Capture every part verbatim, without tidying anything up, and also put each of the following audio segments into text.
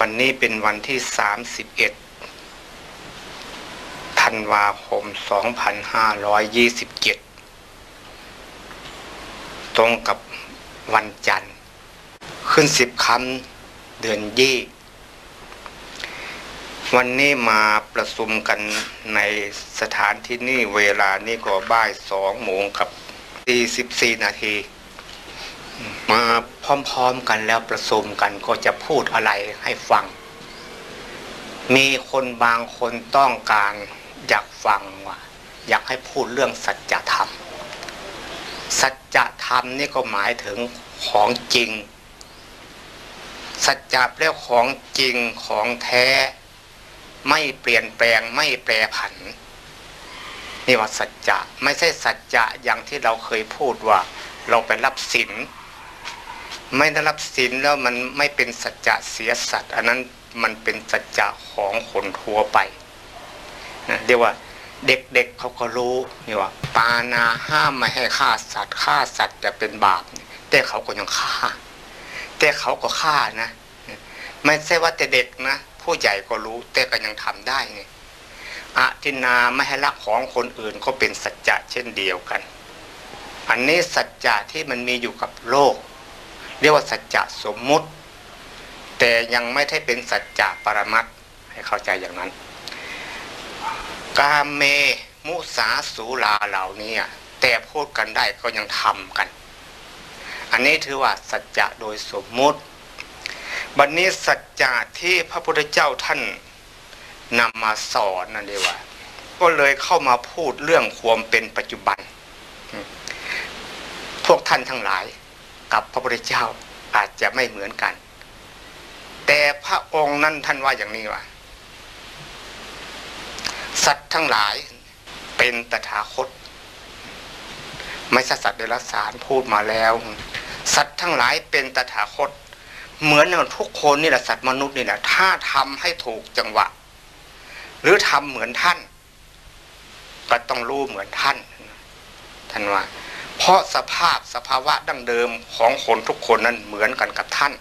วันนี้เป็นวันที่สามสิบเอ็ดธันวาคมสองพันห้าร้อยยี่สิบเจ็ดตรงกับวันจันทร์ขึ้นสิบค่ำเดือนยี่วันนี้มาประชุมกันในสถานที่นี่เวลานี่ก็บ่ายสองโมงกับสี่สิบสี่นาทีมาพร้อมๆกันแล้วประชุมกันก็จะพูดอะไรให้ฟังมีคนบางคนต้องการอยากฟังว่าอยากให้พูดเรื่องสัจธรรมสัจธรรมนี่ก็หมายถึงของจริงสัจจะแปลว่าของจริงของแท้ไม่เปลี่ยนแปลงไม่แปรผันนี่ว่าสัจจะไม่ใช่สัจจะอย่างที่เราเคยพูดว่าเราไปรับศีลไม่ได้รับศีลแล้วมันไม่เป็นสัจจะเสียสัตว์อันนั้นมันเป็นสัจจะของคนทั่วไปนะเรียกว่าเด็กๆ เ, เขาก็รู้นี่ว่าปานาห้ามไม่ให้ฆ่าสัตว์ฆ่าสัตว์จะเป็นบาปแต่เขาก็ยังฆ่าแต่เขาก็ฆ่านะไม่ใช่ว่าแต่เด็กนะผู้ใหญ่ก็รู้แต่ก็ยังทำได้ไงอทินาไม่ให้ลักของคนอื่นก็เป็นสัจจะเช่นเดียวกันอันนี้สัจจะที่มันมีอยู่กับโลกเรียกว่าสัจจะสมมุติแต่ยังไม่ได้เป็นสัจจะปรมัตถ์ให้เข้าใจอย่างนั้นกาเมมุสาสุราเหล่านี้แต่พูดกันได้ก็ยังทำกันอันนี้ถือว่าสัจจะโดยสมมุติบัดนี้สัจจะที่พระพุทธเจ้าท่านนำมาสอนนั่นเองว่าก็เลยเข้ามาพูดเรื่องความเป็นปัจจุบันพวกท่านทั้งหลายกับพระพุทธเจ้าอาจจะไม่เหมือนกันแต่พระองค์นั้นท่านว่าอย่างนี้ว่าสัตว์ทั้งหลายเป็นตถาคตไม่ใช่สัตว์เดรัจฉานพูดมาแล้วสัตว์ทั้งหลายเป็นตถาคตเหมือนอย่างทุกคนนี่แหละสัตว์มนุษย์นี่แหละถ้าทำให้ถูกจังหวะหรือทำเหมือนท่านก็ต้องรู้เหมือนท่านท่านว่าเพราะสภาพสภาวะดั้งเดิมของคนทุกคนนั้นเหมือนกันกับท่าน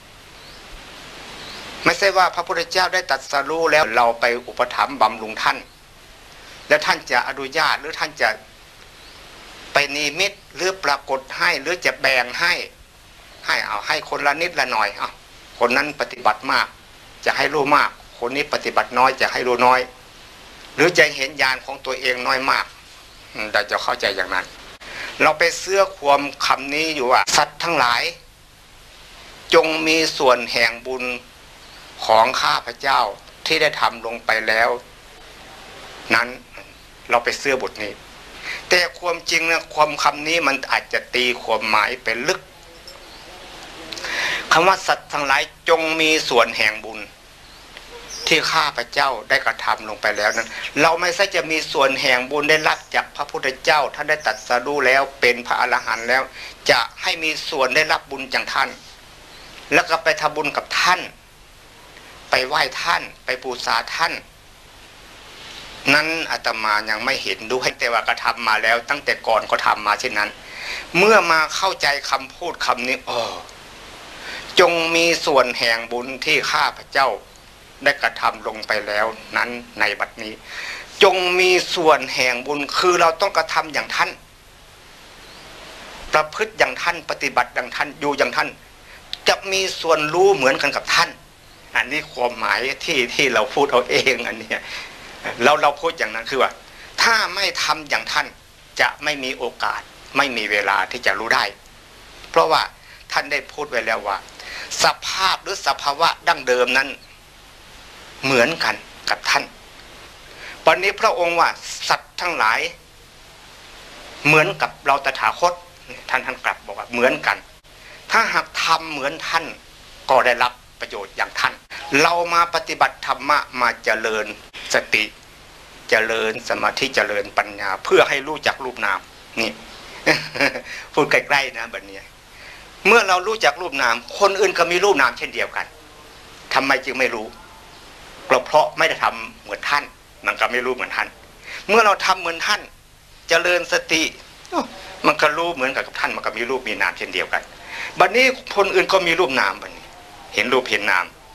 ไม่ใช่ว่าพระพุทธเจ้าได้ตรัสรู้แล้วเราไปอุปถัมภ์บำรุงท่านแล้วท่านจะอนุญาตหรือท่านจะไปนิมิตหรือปรากฏให้หรือจะแบ่งให้ให้เอาให้คนละนิดละหน่อยเอาคนนั้นปฏิบัติมากจะให้รู้มากคนนี้ปฏิบัติน้อยจะให้รู้น้อยหรือจะเห็นญาณของตัวเองน้อยมากเราจะเข้าใจอย่างนั้นเราไปเสื้อความคำนี้อยู่ว่าสัตว์ทั้งหลายจงมีส่วนแห่งบุญของข้าพเจ้าที่ได้ทำลงไปแล้วนั้นเราไปเสื้อบทนี้แต่ความจริงนะความคำนี้มันอาจจะตีความหมายไปลึกคำว่าสัตว์ทั้งหลายจงมีส่วนแห่งบุญที่ข้าพเจ้าได้กระทำลงไปแล้วนั้นเราไม่ใช่จะมีส่วนแห่งบุญได้รับจากพระพุทธเจ้าท่านได้ตรัสรู้แล้วเป็นพระอรหันต์แล้วจะให้มีส่วนได้รับบุญจากท่านแล้วก็ไปทำบุญกับท่านไปไหว้ท่านไปบูชาท่านนั้นอาตมายังไม่เห็นด้วยแต่ว่ากระทำมาแล้วตั้งแต่ก่อนก็ทำมาเช่นนั้นเมื่อมาเข้าใจคำพูดคำนี้อ๋อจงมีส่วนแห่งบุญที่ข้าพเจ้าได้กระทำลงไปแล้วนั้นในบัดนี้จงมีส่วนแห่งบุญคือเราต้องกระทำอย่างท่านประพฤติอย่างท่านปฏิบัติอย่างท่านอยู่อย่างท่านจะมีส่วนรู้เหมือนกันกับท่านอันนี้ความหมายที่ที่เราพูดเอาเองอันนี้เราเราพูดอย่างนั้นคือว่าถ้าไม่ทำอย่างท่านจะไม่มีโอกาสไม่มีเวลาที่จะรู้ได้เพราะว่าท่านได้พูดไว้แล้วว่าสภาพหรือสภาวะดั้งเดิมนั้นเหมือนกันกับท่านวันนี้พระองค์ว่าสัตว์ทั้งหลายเหมือนกับเราตถาคตท่านท่านกลับบอกว่าเหมือนกันถ้าหากทำเหมือนท่านก็ได้รับประโยชน์อย่างท่านเรามาปฏิบัติธรรมะมาเจริญสติเจริญสมาธิเจริญปัญญาเพื่อให้รู้จักรูปนามนี่ พูดใกล้ๆนะแบบนี้เมื่อเรารู้จักรูปนามคนอื่นก็มีรูปนามเช่นเดียวกันทำไมจึงไม่รู้เราเพราะไม่ได้ทำเหมือนท่านมันก็ไม่รู้เหมือนท่านเมื่อเราทำเหมือนท่านเจริญสติมันก็รู้เหมือนกับท่านมันก็มีรูปมีนามเช่นเดียวกันบัดนี้คนอื่นก็มีรูปนามบัดนี้เห็นรูปเห็นนาม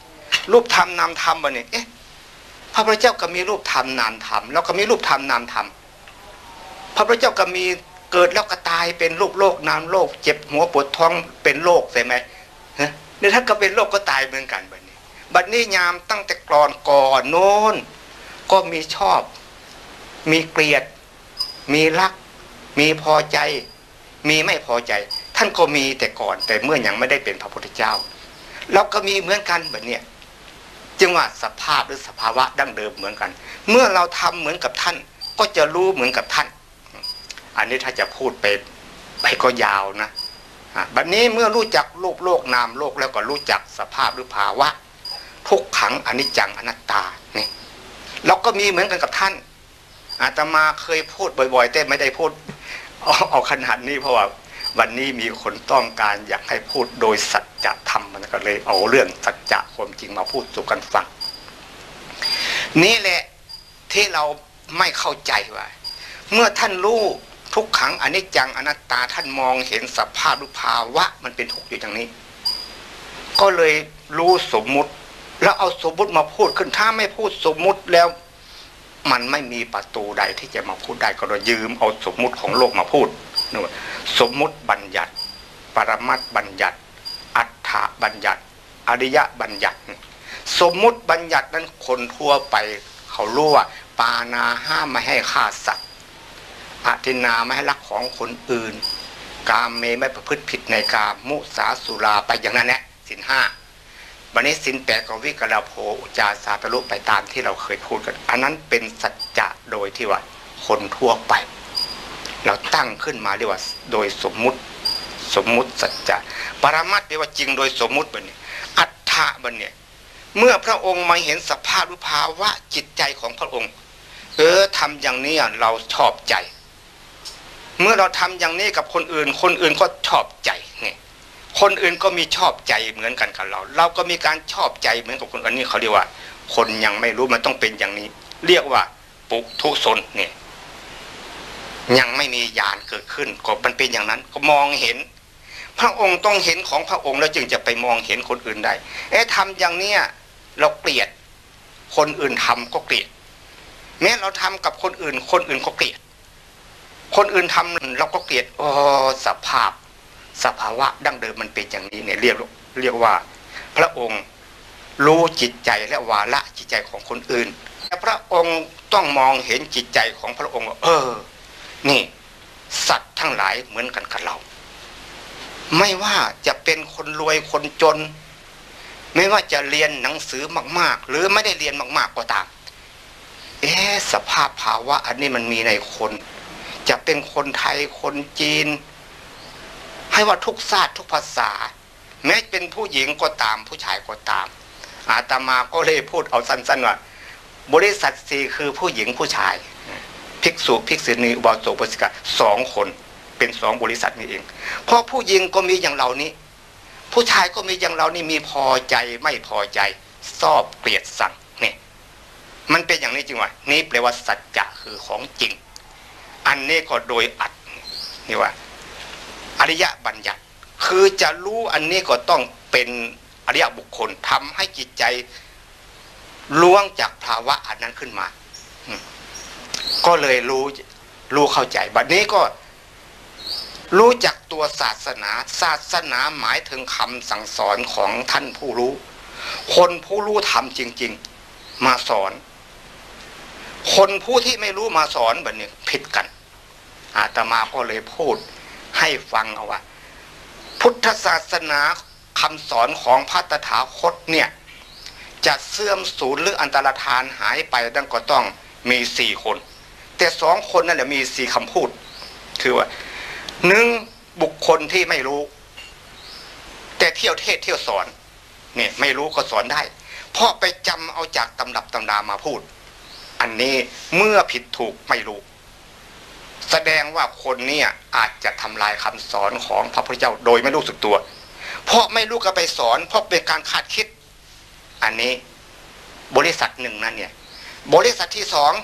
รูปธรรมนามธรรมวะเนี่ยเอ๊ะพระพุทธเจ้าก็มีรูปธรรมนามธรรมแล้วก็มีรูปธรรมนามธรรมพระพุทธเจ้าก็มีเกิดแล้วก็ตายเป็นรูปโลกนามโลกเจ็บหัวปวดท้องเป็นโรคใช่ไหมเนี่ยถ้าก็เป็นโรคก็ตายเหมือนกันบัดนี้บัดนี้ยามตั้งแต่ก่อนก่อนโน้นก็มีชอบมีเกลียดมีรักมีพอใจมีไม่พอใจท่านก็มีแต่ก่อนแต่เมื่อยังไม่ได้เป็นพระพุทธเจ้าเราก็มีเหมือนกันแบบนี้จึงว่าสภาพหรือสภาวะดั้งเดิมเหมือนกันเมื่อเราทำเหมือนกับท่านก็จะรู้เหมือนกับท่านอันนี้ถ้าจะพูดไปไปก็ยาวนะบัดนี้เมื่อรู้จักรูปโลกนามโลกแล้วก็รู้จักสภาพหรือภาวะทุกขังอนิจจังอนัตตานี่เราก็มีเหมือนกันกับท่านอาตมาเคยพูดบ่อยๆแต่ไม่ได้พูดเอาขนาดนี้เพราะว่าวันนี้มีคนต้องการอยากให้พูดโดยสัจธรรมมันก็เลยเอาเรื่องสัจจะความจริงมาพูดสู่กันฟังนี่แหละที่เราไม่เข้าใจว่าเมื่อท่านรู้ทุกขังอนิจจังอนัตตาท่านมองเห็นสภาพรูปภาวะมันเป็นทุกข์อยู่อย่างนี้ก็เลยรู้สมมุติแล้วเอาสมมุติมาพูดขึ้นถ้าไม่พูดสมมุติแล้วมันไม่มีประตูใดที่จะมาพูดได้ก็เลยยืมเอาสมมุติของโลกมาพูดนู่นสมมุติบัญญัติปรมัตถบัญญัติอัฏฐบัญญัติอริยบัญญัติสมมุติบัญญัตินั้นคนทั่วไปเขารู้ว่าปานาห้ามไม่ให้ฆ่าสัตว์อทินนาไม่ให้ลักของคนอื่นกามเมไม่ประพฤติผิดในกามมุสาสุราไปอย่างนั้นแหละศีลห้าวันนี้สินแปดของวิกลาโภอุจาสาตรุไปตามที่เราเคยพูดกันอันนั้นเป็นสัจจะโดยที่ว่าคนทั่วไปเราตั้งขึ้นมาเรียกว่าโดยสมมุติสมมุติสัจจะปรมัตถ์เรียกว่าจริงโดยสมมุติบัดนี้อัฏฐะบัดเนี่ยเมื่อพระองค์มาเห็นสภาพหรือภาวะจิตใจของพระองค์เออทำอย่างนี้เราชอบใจเมื่อเราทำอย่างนี้กับคนอื่นคนอื่นก็ชอบใจเนี่ยคนอื่นก็มีชอบใจเหมือนกันกับเราเราก็มีการชอบใจเหมือนกับคนอื่นนี่เขาเรียกว่าคนยังไม่รู้มันต้องเป็นอย่างนี้เรียกว่าปุถุชนเนี่ยยังไม่มีญาณเกิดขึ้นก็มันเป็นอย่างนั้นก็มองเห็นพระองค์ต้องเห็นของพระองค์แล้วจึงจะไปมองเห็นคนอื่นได้เอ๊ะทำอย่างเนี้ยเราเกลียดคนอื่นทำก็เกลียดแม้เราทำกับคนอื่นคนอื่นก็เกลียดคนอื่นทำเราก็เกลียดอ๋อสภาพสภาวะดั้งเดิมมันเป็นอย่างนี้เนี่ยเรียกเรียกว่าพระองค์รู้จิตใจและวาระจิตใจของคนอื่นแต่พระองค์ต้องมองเห็นจิตใจของพระองค์ว่าเออนี่สัตว์ทั้งหลายเหมือนกันกับเราไม่ว่าจะเป็นคนรวยคนจนไม่ว่าจะเรียนหนังสือมากๆหรือไม่ได้เรียนมากๆก็ตามเอ๊ะสภาพภาวะอันนี้มันมีในคนจะเป็นคนไทยคนจีนให้ว่าทุกชาติทุกภาษาแม้เป็นผู้หญิงก็ตามผู้ชายก็ตามอาตมาก็เลยพูดเอาสั้นๆว่าบริษัทสี่คือผู้หญิงผู้ชายภิกษุภิกษุณีอุบาสกอุบาสิกาสองคนเป็นสองบริษัทนี้เองเพราะผู้หญิงก็มีอย่างเรานี้ผู้ชายก็มีอย่างเรานี่มีพอใจไม่พอใจชอบเกลียดสั่งเนี่ยมันเป็นอย่างนี้จริงวะนี่แปลว่าสัจจะคือของจริงอันนี้ก็โดยอัดนี่ว่าอริยบัญญัติคือจะรู้อันนี้ก็ต้องเป็นอริยบุคคลทำให้จิตใจล่วงจากภาวะอันนั้นขึ้นมาก็เลยรู้รู้เข้าใจบัดนี้ก็รู้จักตัวศาสนาศาสนาหมายถึงคำสั่งสอนของท่านผู้รู้คนผู้รู้ธรรมจริงๆมาสอนคนผู้ที่ไม่รู้มาสอนแบบนี้ผิดกันอาตมาก็เลยพูดให้ฟังเอาว่าพุทธศาสนาคำสอนของพระตถาคตเนี่ยจะเสื่อมสูญหรืออันตรธานหายไปดังก็ต้องมีสี่คนแต่สองคนนั่นแหละมีสี่คำพูดคือว่าหนึ่งบุคคลที่ไม่รู้แต่เที่ยวเทศเที่ยวสอนเนี่ยไม่รู้ก็สอนได้เพราะไปจำเอาจากตำรับตำรามาพูดอันนี้เมื่อผิดถูกไม่รู้แสดงว่าคนนี้อาจจะทำลายคำสอนของพระพุทธเจ้าโดยไม่รู้สึกตัวเพราะไม่รู้ก็ไปสอนเพราะเป็นการคาดคิดอันนี้บริษัทหนึ่งนั่นเนี่ยบริษัทที่สอง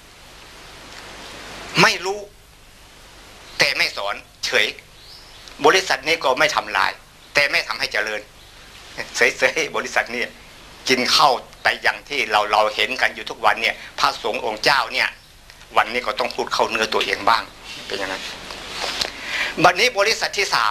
ไม่รู้แต่ไม่สอนเฉยบริษัทนี้ก็ไม่ทำลายแต่ไม่ทำให้เจริญเฉยๆบริษัทนี้กินข้าวแต่อย่างที่เราเราเห็นกันอยู่ทุกวันเนี่ยพระสงฆ์องค์เจ้าเนี่ยวันนี้ก็ต้องพูดเข้าเนื้อตัวเองบ้างเป็นอย่างนั้นบัดนี้บริษัทที่สาม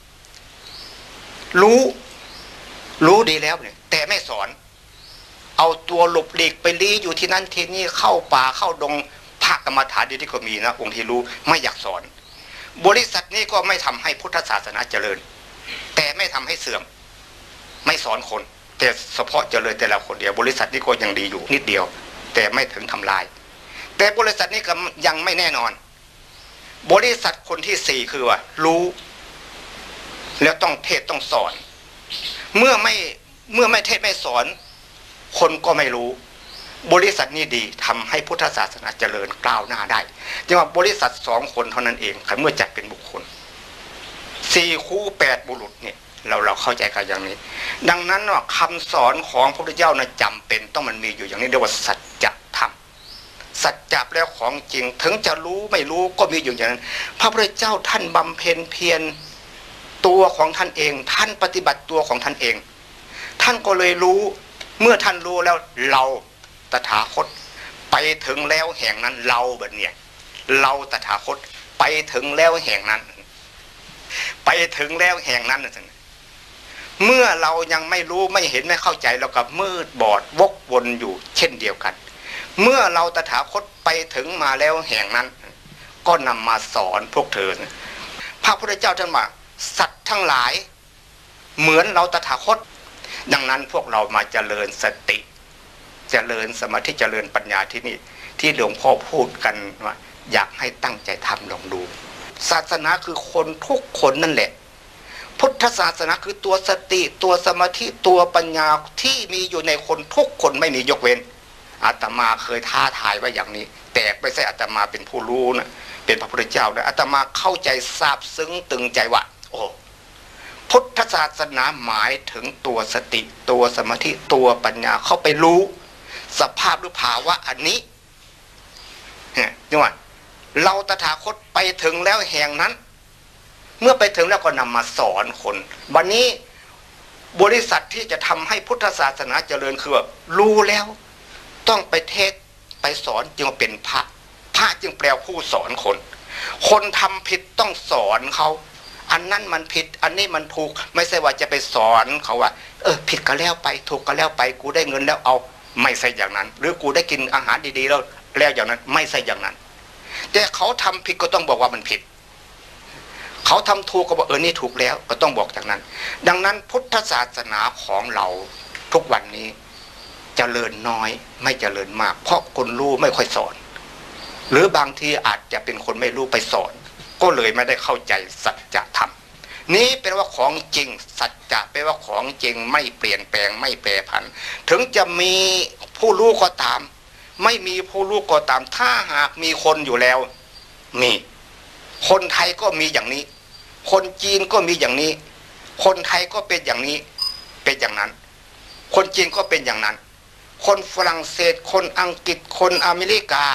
รู้รู้ดีแล้วเนี่ยแต่ไม่สอนเอาตัวหลบหลีกไปลี้อยู่ที่นั่นที่นี่เข้าป่าเข้าดงพระกรรมฐานดีที่ก็มีนะองค์ที่รู้ไม่อยากสอนบริษัทนี้ก็ไม่ทำให้พุทธศาสนาเจริญแต่ไม่ทำให้เสื่อมไม่สอนคนแต่เฉพาะเจริญแต่ละคนเดียวบริษัทนี้ก็ยังดีอยู่นิดเดียวแต่ไม่ถึงทำลายแต่บริษัทนี้ก็ยังไม่แน่นอนบริษัทคนที่สี่คือว่ารู้แล้วต้องเทศต้องสอนเมื่อไม่เมื่อไม่เทศไม่สอนคนก็ไม่รู้บริษัทนี้ดีทำให้พุทธศาสนาเจริญก้าวหน้าได้จึงว่าบริษัทสองคนเท่านั้นเองเมื่อจัดเป็นบุคคลสี่คู่แปดบุรุษเนี่ยเราเราเข้าใจกันอย่างนี้ดังนั้นว่าคำสอนของพระพุทธเจ้านะจำเป็นต้องมันมีอยู่อย่างนี้เรียกว่าสัจธรรมสัจจะแล้วของจริงถึงจะรู้ไม่รู้ก็มีอยู่อย่างนั้นพระพุทธเจ้าท่านบำเพ็ญเพียรตัวของท่านเองท่านปฏิบัติตัวของท่านเองท่านก็เลยรู้เมื่อท่านรู้แล้วเราตถาคตไปถึงแล้วแห่งนั้นเราแบบเนี้ยเราตถาคตไปถึงแล้วแห่งนั้นไปถึงแล้วแห่งนั้นเมื่อเรายังไม่รู้ไม่เห็นไม่เข้าใจเรากับมืดบอดวกวนอยู่เช่นเดียวกันเมื่อเราตถาคตไปถึงมาแล้วแห่งนั้นก็นำมาสอนพวกเธอพระพุทธเจ้าท่านว่าสัตว์ทั้งหลายเหมือนเราตถาคตดังนั้นพวกเรามาเจริญสติเจริญสมาธิเจริญปัญญาที่นี่ที่หลวงพ่อพูดกันว่าอยากให้ตั้งใจทำลองดูศาสนาคือคนทุกคนนั่นแหละพุทธศาสนาคือตัวสติตัวสมาธิตัวปัญญาที่มีอยู่ในคนทุกคนไม่มียกเว้นอาตมาเคยท้าทายไว้อย่างนี้แต่ไม่ใช่อาตมาเป็นผู้รู้นะเป็นพระพุทธเจ้านะอาตมาเข้าใจซาบซึ้งตึงใจว่าโอ้พุทธศาสนาหมายถึงตัวสติตัวสมาธิตัวปัญญาเข้าไปรู้สภาพหรือภาวะอันนี้เนี่ยจังหวะเราตถาคตไปถึงแล้วแห่งนั้นเมื่อไปถึงแล้วก็นำมาสอนคนวันนี้บริษัทที่จะทำให้พุทธศาสนาเจริญคือว่ารู้แล้วต้องไปเทศไปสอนจึงเป็นพระพระจึงแปลผู้สอนคนคนทำผิดต้องสอนเขาอันนั้นมันผิดอันนี้มันถูกไม่ใช่ว่าจะไปสอนเขาว่าเออผิดก็แล้วไปถูกก็แล้วไปกูได้เงินแล้วเอาไม่ใช่อย่างนั้นหรือกูได้กินอาหารดีๆแล้วแล้วอย่างนั้นไม่ใช่อย่างนั้นแต่เขาทำผิดก็ต้องบอกว่ามันผิดเขาทำถูกก็บอกเออนี่ถูกแล้วก็ต้องบอกอย่างนั้นดังนั้นพุทธศาสนาของเราทุกวันนี้เจริญน้อยไม่เจริญมากเพราะคนรู้ไม่ค่อยสอนหรือบางทีอาจจะเป็นคนไม่รู้ไปสอนก็เลยไม่ได้เข้าใจสัจธรรมนี้เป็นว่าของจริงสัจจะเป็นว่าของจริงไม่เปลี่ยนแปลงไม่แปรผันถึงจะมีผู้รู้ก็ตามไม่มีผู้รู้ก็ตามถ้าหากมีคนอยู่แล้วมีคนไทยก็มีอย่างนี้คนจีนก็มีอย่างนี้คนไทยก็เป็นอย่างนี้เป็นอย่างนั้นคนจีนก็เป็นอย่างนั้นคนฝรั่งเศสคนอังกฤษคนอเมริกา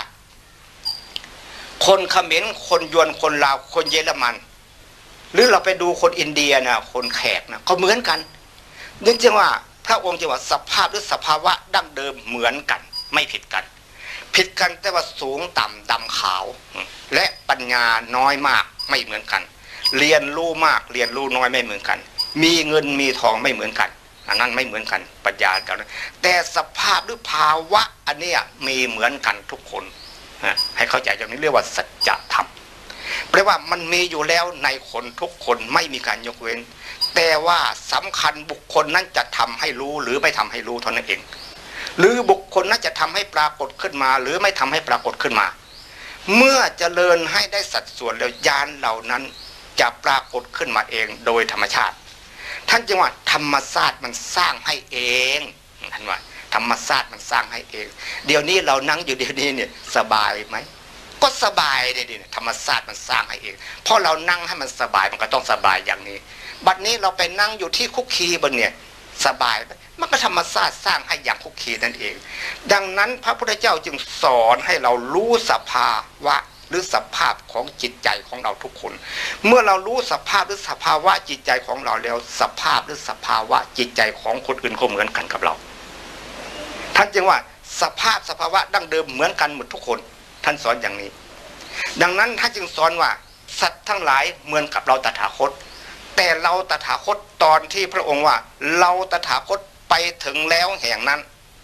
คนเขมรคนยวนคนลาวคนเยอรมันหรือเราไปดูคนอินเดียนะคนแขกนะก็เหมือนกันนึกจึงว่าพระองค์จะว่าสภาพหรือสภาวะดั้งเดิมเหมือนกันไม่ผิดกันผิดกันแต่ว่าสูงต่ำดำขาวและปัญญาน้อยมากไม่เหมือนกันเรียนรู้มากเรียนรู้น้อยไม่เหมือนกันมีเงินมีทองไม่เหมือนกันอันนั้นไม่เหมือนกันปัญญากันแต่สภาพหรือภาวะอันนี้มีเหมือนกันทุกคนให้เข้าใจอย่างนี้เรียกว่าสัจธรรมแปลว่ามันมีอยู่แล้วในคนทุกคนไม่มีการยกเว้นแต่ว่าสำคัญบุคคลนั้นจะทำให้รู้หรือไม่ทำให้รู้เท่านั้นเองหรือบุคคลนั้นจะทำให้ปรากฏขึ้นมาหรือไม่ทำให้ปรากฏขึ้นมาเมื่อเจริญให้ได้สัดส่วนแล้วญาณเหล่านั้นจะปรากฏขึ้นมาเองโดยธรรมชาติท่านจึงว่าธรรมชาติมันสร้างให้เองท่านว่าธรรมชาติมันสร้างให้เองเดี๋ยวนี้เรานั่งอยู่เดี๋ยวนี้เนี่ยสบายไหมก็สบายเลยดิธรรมชาติมันสร้างให้เองเพราะเรานั่งให้มันสบายมันก็ต้องสบายอย่างนี้บัดนี้เราไปนั่งอยู่ที่คุกคีบนเนี่ยสบายมันก็ธรรมชาติสร้างให้อย่างคุกคีนั่นเองดังนั้นพระพุทธเจ้าจึงสอนให้เรารู้สภาวะหรือสภาพของจิตใจของเราทุกคนเมื่อเรารู้สภาพหรือสภาวะจิตใจของเราแล้วสภาพหรือสภาวะจิตใจของคนอื่นก็เหมือนกันกับเราท่านจึงว่าสภาพสภาวะดั้งเดิมเหมือนกันหมดทุกคนท่านสอนอย่างนี้ดังนั้นท่านจึงสอนว่าสัตว์ทั้งหลายเหมือนกับเราตถาคตแต่เราตถาคตตอนที่พระองค์ว่าเราตถาคตไปถึงแล้วแห่งนั้น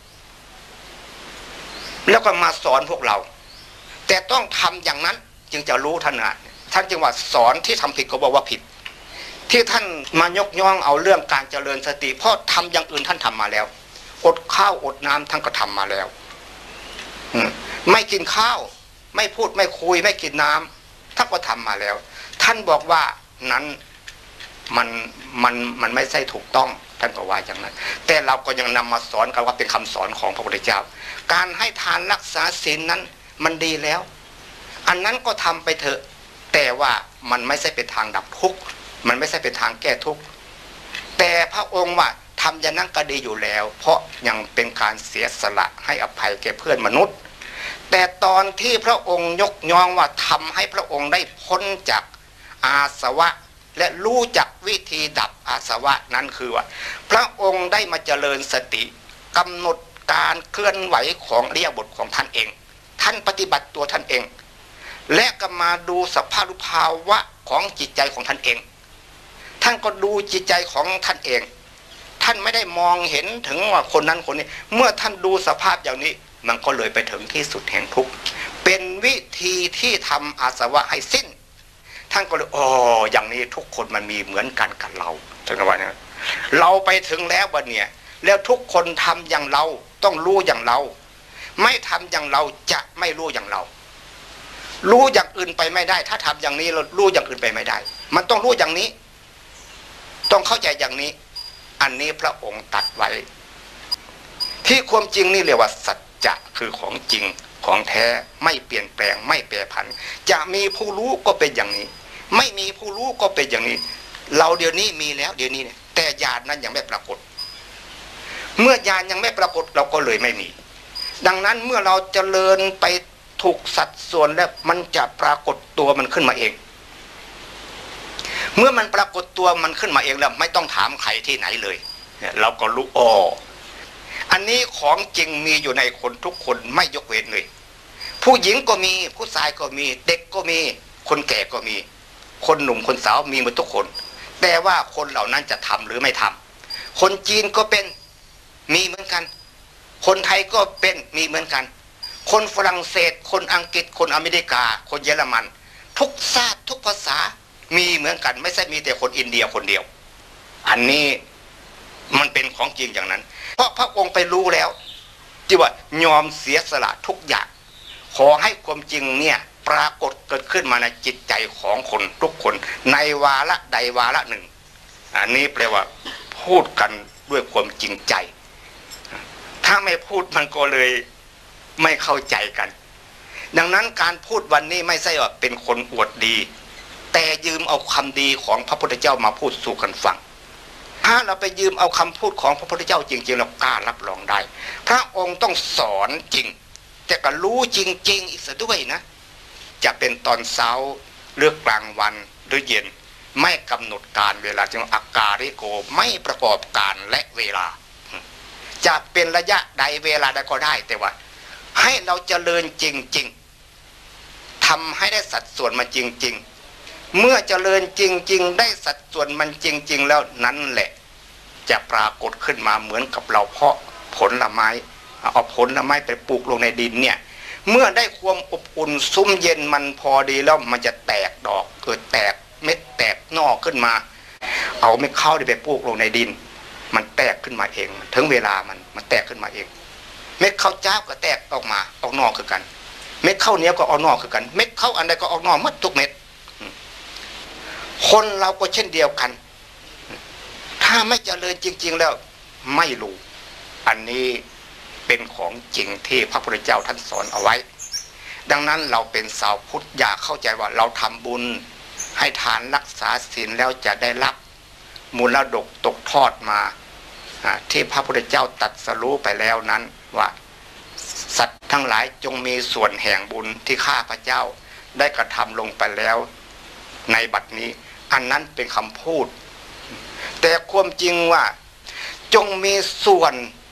แล้วก็มาสอนพวกเราแต่ต้องทำอย่างนั้นจึงจะรู้ท่านนะท่านจึงว่าสอนที่ทำผิดก็บอกว่าผิดที่ท่านมายกย่องเอาเรื่องการเจริญสติเพราะทำอย่างอื่นท่านทำมาแล้วอดข้าวอดน้ำท่านก็ทำมาแล้วไม่กินข้าวไม่พูดไม่คุยไม่กินน้ำท่านก็ทำมาแล้วท่านบอกว่านั้นมันมันมันไม่ใช่ถูกต้องท่านก็ว่าอย่างนั้นแต่เราก็ยังนำมาสอนกันว่าเป็นคำสอนของพระพุทธเจ้าการให้ทานรักษาศีลนั้นมันดีแล้วอันนั้นก็ทำไปเถอะแต่ว่ามันไม่ใช่เป็นทางดับทุกข์มันไม่ใช่เป็นทางแก้ทุกข์แต่พระองค์ว่าทำอย่างนั้นก็ดีอยู่แล้วเพราะยังเป็นการเสียสละให้อภัยแก่เพื่อนมนุษย์แต่ตอนที่พระองค์ยกย่องว่าทำให้พระองค์ได้พ้นจากอาสวะและรู้จักวิธีดับอาสวะนั้นคือว่าพระองค์ได้มาเจริญสติกำหนดการเคลื่อนไหวของอิริยาบถของท่านเองท่านปฏิบัติตัวท่านเองและก็มาดูสภาพภาวะของจิตใจของท่านเองท่านก็ดูจิตใจของท่านเองท่านไม่ได้มองเห็นถึงว่าคนนั้นคนนี้เมื่อท่านดูสภาพอย่างนี้มันก็เลยไปถึงที่สุดแห่งทุกข์เป็นวิธีที่ทำอาสวะให้สิ้นท่านก็เลยอ๋ออย่างนี้ทุกคนมันมีเหมือนกันกับเราถึงวันนี้เราไปถึงแล้ววันเนี่ยแล้วทุกคนทำอย่างเราต้องรู้อย่างเราไม่ทำอย่างเราจะไม่รู้อย่างเรารู้อย่างอื่นไปไม่ได้ถ้าทำอย่างนี้เรารู้อย่างอื่นไปไม่ได้มันต้องรู้อย่างนี้ต้องเข้าใจอย่างนี้อันนี้พระองค์ตรัสไว้ที่ความจริงนี่เรียกว่าสัจจะคือของจริงของแท้ไม่เปลี่ยนแปลงไม่แปรผันจะมีผู้รู้ก็เป็นอย่างนี้ไม่มีผู้รู้ก็เป็นอย่างนี้เราเดี๋ยวนี้มีแล้วเดี๋ยวนี้เนี่ยแต่ญาณนั้นยังไม่ปรากฏเมื่อญาณยังไม่ปรากฏเราก็เลยไม่มีดังนั้นเมื่อเราเจริญไปถูกสัดส่วนแล้วมันจะปรากฏตัวมันขึ้นมาเองเมื่อมันปรากฏตัวมันขึ้นมาเองแล้วไม่ต้องถามใครที่ไหนเลยเราก็รู้อ๋ออันนี้ของจริงมีอยู่ในคนทุกคนไม่ยกเว้นเลยผู้หญิงก็มีผู้ชายก็มีเด็กก็มีคนแก่ก็มีคนหนุ่มคนสาวมีหมดทุกคนแต่ว่าคนเหล่านั้นจะทำหรือไม่ทำคนจีนก็เป็นมีเหมือนกันคนไทยก็เป็นมีเหมือนกันคนฝรั่งเศสคนอังกฤษคนอเมริกาคนเยอรมันทุกชาติทุกภาษามีเหมือนกันไม่ใช่มีแต่คนอินเดียคนเดียวอันนี้มันเป็นของจริงอย่างนั้นเพราะพระองค์ไปรู้แล้วที่ว่ายอมเสียสละทุกอย่างขอให้ความจริงเนี่ยปรากฏเกิดขึ้นมาในจิตใจของคนทุกคนในวาระใดวาระหนึ่งอันนี้แปลว่าพูดกันด้วยความจริงใจถ้าไม่พูดมันก็เลยไม่เข้าใจกันดังนั้นการพูดวันนี้ไม่ใช่ว่าเป็นคนอวดดีแต่ยืมเอาคำดีของพระพุทธเจ้ามาพูดสู่กันฟังถ้าเราไปยืมเอาคำพูดของพระพุทธเจ้าจริงๆเรากล้ารับรองได้พระองค์ต้องสอนจริงแต่ก็รู้จริงๆอีกซะด้วยนะจะเป็นตอนเช้าหรือกลางวันหรือเย็นไม่กำหนดการเวลาจึงอาการิโกไม่ประกอบการและเวลาจะเป็นระยะใดเวลาใดก็ได้แต่ว่าให้เราเจริญจริงๆทำให้ได้สัดส่วนมาจริงๆเมื่อเจริญจริงๆได้สัดส่วนมันจริงๆแล้วนั้นแหละจะปรากฏขึ้นมาเหมือนกับเราเพาะผลไม้เอาผลไม้ไปปลูกลงในดินเนี่ยเมื่อได้ความอบอุ่นซุ้มเย็นมันพอดีแล้วมันจะแตกดอกเกิดแตกเม็ดแตกนอกขึ้นมาเอาเม็ดข้าวที่ไปปลูกลงในดินมันแตกขึ้นมาเองถึงเวลามันมันแตกขึ้นมาเองเม็ดข้าวเจ้าก็แตกออกมาออกนอกคือกันเม็ดข้าวเหนียวก็ออกนอกคือกันเม็ดข้าวอันใดก็ออกนอกหมดทุกเม็ดคนเราก็เช่นเดียวกันถ้าไม่เจริญจริงๆแล้วไม่รู้อันนี้เป็นของจริงที่พระพุทธเจ้าท่านสอนเอาไว้ดังนั้นเราเป็นสาวพุทธอย่าเข้าใจว่าเราทำบุญให้ทานรักษาศีลแล้วจะได้รับมรดกตกทอดมาที่พระพุทธเจ้าตรัสรู้ไปแล้วนั้นว่าสัตว์ทั้งหลายจงมีส่วนแห่งบุญที่ข้าพเจ้าได้กระทำลงไปแล้วในบัดนี้อันนั้นเป็นคำพูดแต่ความจริงว่าจงมีส่วน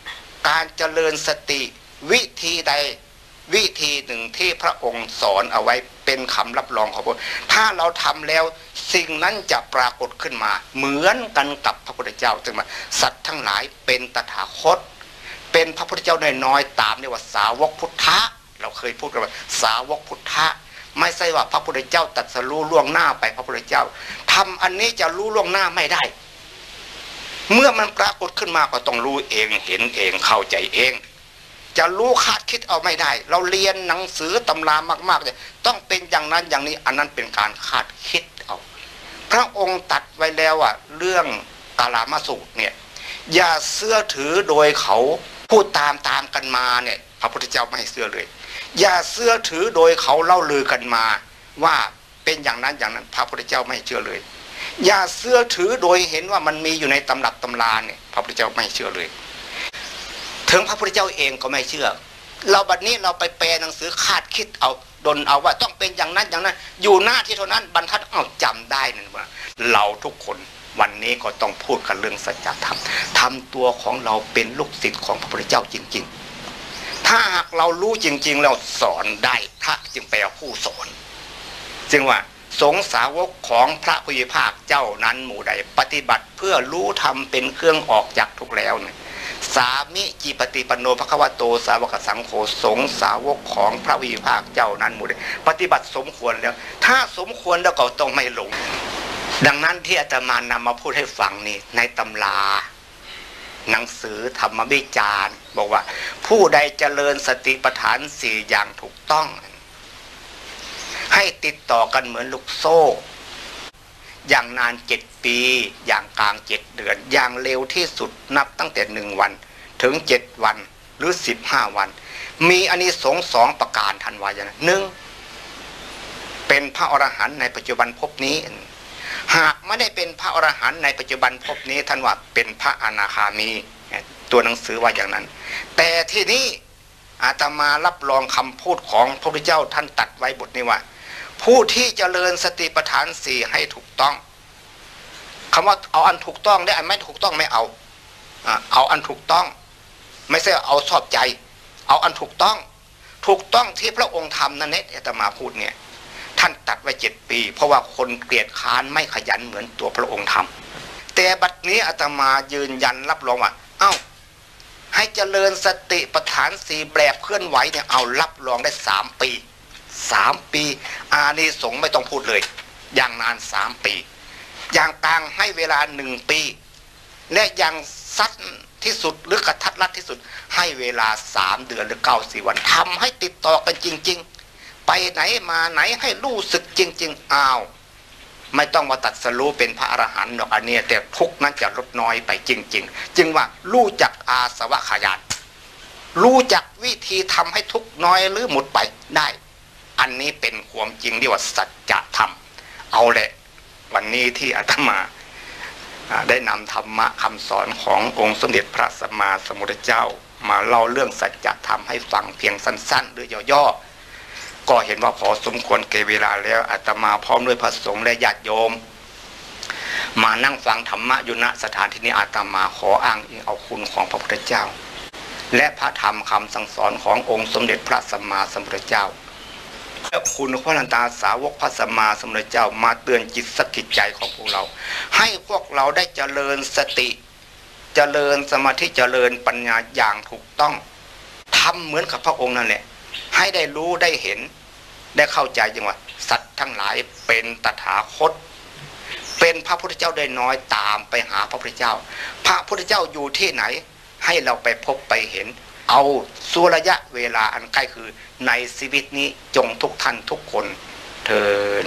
การเจริญสติวิธีใดวิธีหนึ่งที่พระองค์สอนเอาไว้เป็นคำรับรองของพระองค์ถ้าเราทำแล้วสิ่งนั้นจะปรากฏขึ้นมาเหมือนกันกับพระพุทธเจ้าจึงมาสัตว์ทั้งหลายเป็นตถาคตเป็นพระพุทธเจ้าน้อยๆตามเรียกว่าสาวกพุทธะเราเคยพูดกันว่าสาวกพุทธะไม่ใช่ว่าพระพุทธเจ้าตรัสรู้ล่วงหน้าไปพระพุทธเจ้าทำอันนี้จะรู้ล่วงหน้าไม่ได้เมื่อมันปรากฏขึ้นมาก็ต้องรู้เองเห็นเองเข้าใจเองจะรู้คาดคิดเอาไม่ได้เราเรียนหนังสือตำรามากๆเลยต้องเป็นอย่างนั้นอย่างนี้อันนั้นเป็นการคาดคิดเอาพระองค์ตัดไว้แล้วอ่ะเรื่องกาลามสูตรเนี่ยอย่าเชื่อถือโดยเขาพูดตามตามกันมาเนี่ยพระพุทธเจ้าไม่ให้เชื่อเลยอย่าเชื่อถือโดยเขาเล่าลือกันมาว่าเป็นอย่างนั้นอย่างนั้นพระพุทธเจ้าไม่เชื่อเลยอย่าเชื่อถือโดยเห็นว่ามันมีอยู่ในตำรับตำราเนี่ยพระพุทธเจ้าไม่เชื่อเลยถึงพระพุทธเจ้าเองก็ไม่เชื่อเราบัดนี้เราไปแปลหนังสือคาดคิดเอาดนเอาว่าต้องเป็นอย่างนั้นอย่างนั้นอยู่หน้าที่เท่านั้นบรรทัดเอาจำได้นั่นว่าเราทุกคนวันนี้ก็ต้องพูดกันเรื่องสัจธรรมทำตัวของเราเป็นลูกศิษย์ของพระพุทธเจ้าจริงๆถ้าหากเรารู้จริงๆแล้วสอนได้พระจึงแปลผู้สอนจึงว่าสงฆ์สาวกของพระผู้มีพระภาคเจ้านั้นหมู่ใดปฏิบัติเพื่อรู้ธรรมเป็นเครื่องออกจากทุกข์แล้วเนี่ยสามิจิปฏิปันโนภควโตสาวกสังโฆสงฆ์สาวกของพระผู้มีพระภาคเจ้านั้นหมู่ใดปฏิบัติสมควรแล้วถ้าสมควรแล้วก็ต้องไม่หลงดังนั้นที่อาตมานำมาพูดให้ฟังนี่ในตำราหนังสือธรรมวิจารณ์บอกว่าผู้ใดเจริญสติปัฏฐานสี่อย่างถูกต้องให้ติดต่อกันเหมือนลูกโซ่อย่างนานเจ็ดปีอย่างกลางเจ็ดเดือนอย่างเร็วที่สุดนับตั้งแต่หนึ่งวันถึงเจ็ดวันหรือสิบห้าวันมีอานิสงส์สองประการทันวายนะหนึ่งเป็นพระอรหันต์ในปัจจุบันภพนี้หากไม่ได้เป็นพระอรหันต์ในปัจจุบันภพนี้ท่านว่าเป็นพระอนาคามีตัวหนังสือว่าอย่างนั้นแต่ที่นี้อาตมารับรองคำพูดของพระพุทธเจ้าท่านตัดไว้บทนี้ว่าผู้ที่เจริญสติปัฏฐานสี่ให้ถูกต้องคำว่าเอาอันถูกต้องได้อันไม่ถูกต้องไม่เอาเอาอันถูกต้องไม่ใช่เอาชอบใจเอาอันถูกต้องถูกต้องที่พระองค์ทำนั่นเองอาตมาพูดเนี่ยท่านตัดไว้เจ็ดปีเพราะว่าคนเกลียดค้านไม่ขยันเหมือนตัวพระองค์ทำแต่บัดนี้อาตมายืนยันรับรองว่าเอ้าให้เจริญสติปัฏฐานสี่แบบเคลื่อนไหวเนี่ยเอารับรองได้สามปีสามปีอานิสงส์ไม่ต้องพูดเลยอย่างนานสามปีอย่างกลางให้เวลาหนึ่งปีและอย่างสั้นที่สุดหรือกระทัดรัดที่สุดให้เวลาสามเดือนหรือเก้าสี่วันทำให้ติดต่อกันจริงๆไปไหนมาไหนให้รู้สึกจริงๆอ้าวไม่ต้องมาตัดสรู้เป็นพระอรหันต์หรอกอันนี้แต่ทุกนั้นจะลดน้อยไปจริงๆจึงว่ารู้จักอาสวะขยานรู้จักวิธีทำให้ทุกน้อยหรือหมดไปได้อันนี้เป็นความจริงที่ว่าสัจธรรมเอาแหละวันนี้ที่อาตมาได้นำธรรมะคำสอนขององค์สมเด็จพระสัมมาสัมพุทธเจ้ามาเล่าเรื่องสัจธรรมให้ฟังเพียงสั้นๆหรือย่อๆก็เห็นว่าพอสมควรแก่เวลาแล้วอาตมาพร้อมด้วยพระสงฆ์และญาติโยมมานั่งฟังธรรมะอยู่ณสถานที่นี้อาตมาขออ้างอิงเอาคุณของพระพุทธเจ้าและพระธรรมคำสั่งสอนขององค์สมเด็จพระสัมมาสัมพุทธเจ้าและคุณพระนันตาสาวกพระสัมมาสัมพุทธเจ้ามาเตือนจิตสกิจใจของพวกเราให้พวกเราได้เจริญสติเจริญสมาธิเจริญปัญญาอย่างถูกต้องทำเหมือนกับพระองค์นั่นแหละให้ได้รู้ได้เห็นได้เข้าใจจังว่าสัตว์ทั้งหลายเป็นตถาคตเป็นพระพุทธเจ้าได้น้อยตามไปหาพระพุทธเจ้าพระพุทธเจ้าอยู่ที่ไหนให้เราไปพบไปเห็นเอาส่วนระยะเวลาอันใกล้คือในชีวิตนี้จงทุกท่านทุกคนเทิน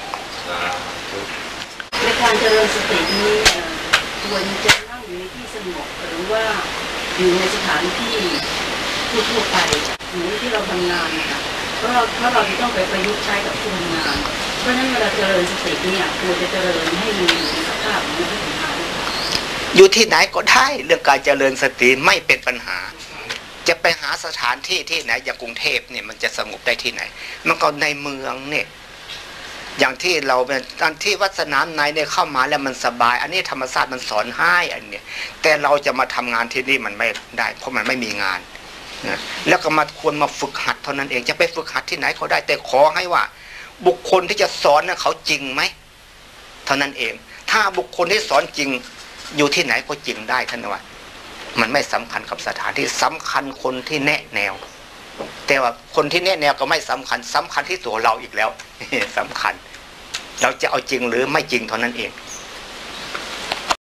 ในการเจริญสตินี้ควรจะนั่งอยู่ในที่สงบหรือว่าอยู่ในสถานที่ทั่วไปเหมือนที่เราทำงานนะคะเพราะเราเพราะเราจะต้องไปประยุกต์ใช้กับที่ทำงานเพราะฉะนั้นเวลาเจริญสติเนี่ยควรจะเจริญให้มีสภาพของที่ทำงานอยู่ที่ไหนก็ได้เรื่องการเจริญสติไม่เป็นปัญหาจะไปหาสถานที่ที่ไหนอย่างกรุงเทพเนี่ยมันจะสงบได้ที่ไหนมันก็ในเมืองเนี่ยอย่างที่เราเป็นอันที่วัดสนามในเนี่ยเข้ามาแล้วมันสบายอันนี้ธรรมศาสตร์มันสอนให้อันเนี้ยแต่เราจะมาทำงานที่นี่มันไม่ได้เพราะมันไม่มีงานนะแล้วก็มาควรมาฝึกหัดเท่านั้นเองจะไปฝึกหัดที่ไหนเขาได้แต่ขอให้ว่าบุคคลที่จะสอนนั้นเขาจริงไหมเท่านั้นเองถ้าบุคคลที่สอนจริงอยู่ที่ไหนก็จริงได้ท่านว่ามันไม่สำคัญกับสถานที่สำคัญคนที่แนะแนวแต่ว่าคนที่แนะแนวก็ไม่สำคัญสำคัญที่ตัวเราอีกแล้ว สำคัญเราจะเอาจริงหรือไม่จริงเท่านั้นเอง